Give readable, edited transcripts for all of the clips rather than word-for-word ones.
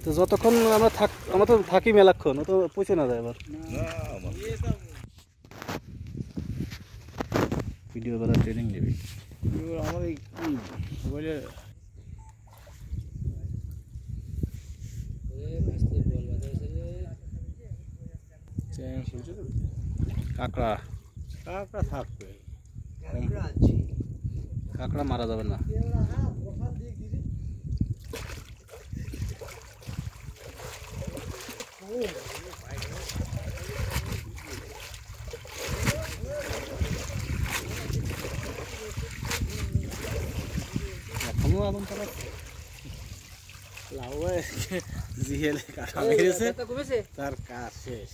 তো যতক্ষণ আমরা তো থাকি মেলাক্ষণ, ও তো পৌঁছে না যায় আবার। ভিডিও করার ট্রেনিং নেবে আমার এই মোবাইলে কাঁকড়া থাকবে, কাঁকড়া মারা যাবে না। এখনো আগুন চালাচ্ছে। জিহেলে কাটা মেরেছে, তার কাজ শেষ।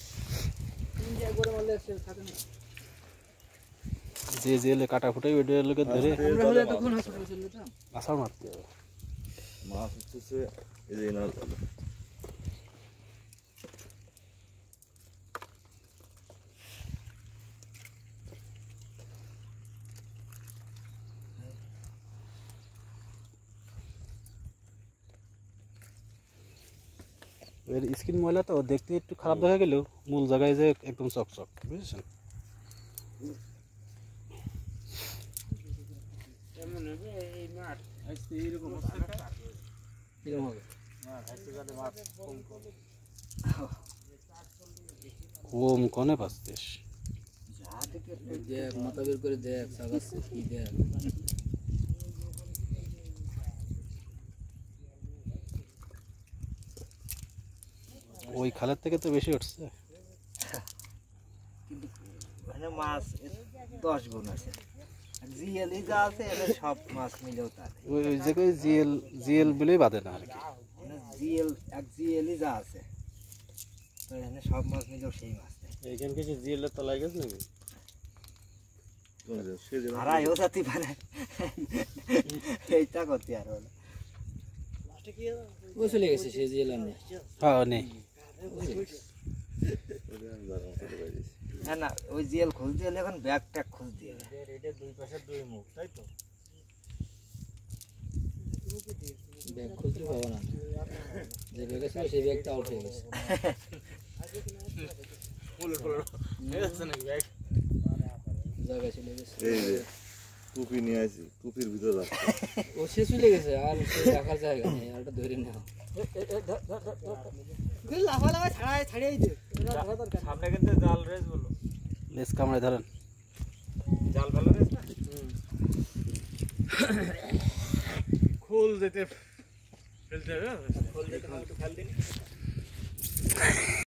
যে জেলে কাটা ফুটাই ওই লোকে ধরে আসার মারতে হবে। মাছ হচ্ছে এই না এর স্কিন ময়লা তো দেখতে একটু খারাপ দেখা গেলেও মূল জায়গায় যে একদম চকচক, বুঝেছেন? কম কনে পাচ্ছিস দেখ, মাথা বের করে দেখ, সাগাচ্ছে কি দেখ। ওই খালের থেকে তো বেশি উঠছে, কিন্তু মানে মাছ 10 গুণ আছে। জিএলই যা আছে এর সব মাছ মিলেও তার ওই জায়গায় জিএল বলেই বাদে না আর কি। জিএলই যা আছে তো এখানে সব মাছ মিলেও সেই মাছ এইখান কিছু জিএলের তলায় গেছে নাকি? হারাইও যাতে পারে, এইটা করতে আর হলো। ও চলে গেছে সে জিএল আর নেই। হ্যাঁ নেই, না না, ওই জিএল খুঁজতে হলে এখন ব্যাগ ট্যাগ খুঁজতে হবে। এটা দুই পাশে দুই মুখ, তাই তো? ব্যাগ খুঁজতে পাবো না, যে ব্যাগে ছিল সেই ব্যাগটা আউট হয়ে গেছে। জায়গা চলে গেছে। এই যে টুপি নিয়ে আসি, টুপির ভিতরে রাখছি। ও সে চলে গেছে, আর সে রাখার জায়গা নেই, আরটা ধরে নাও। সামনে কিন্তু জাল রেস বলো, লেস কামড়ে ধরেন। জাল ফেলা রেস না, খোল যেতে ফেলতে হবে, খোল যেতে ফেল দিন।